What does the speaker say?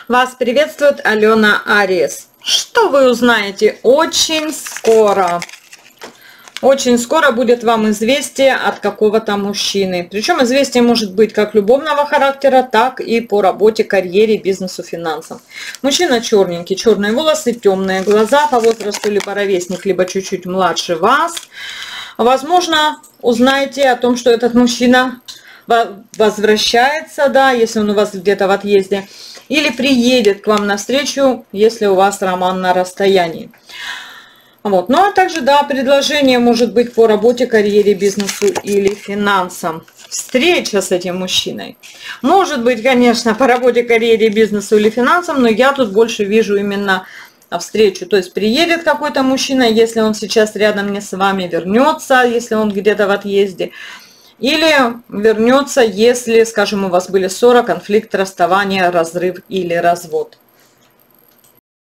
Вас приветствует Алена Ариес. Что вы узнаете очень скоро? Очень скоро будет вам известие от какого-то мужчины. Причем известие может быть как любовного характера, так и по работе, карьере, бизнесу, финансам. Мужчина черненький, черные волосы, темные глаза, по возрасту либо ровесник, либо чуть-чуть младше вас. Возможно, узнаете о том, что этот мужчина возвращается, да, если он у вас где-то в отъезде, или приедет к вам навстречу, если у вас роман на расстоянии. Вот. Ну а также, да, предложение может быть по работе, карьере, бизнесу или финансам. Встреча с этим мужчиной. Может быть, конечно, по работе, карьере, бизнесу или финансам, но я тут больше вижу именно встречу. То есть приедет какой-то мужчина, если он сейчас рядом не с вами, вернется, если он где-то в отъезде. Или вернется, если, скажем, у вас были ссора, конфликт, расставание, разрыв или развод.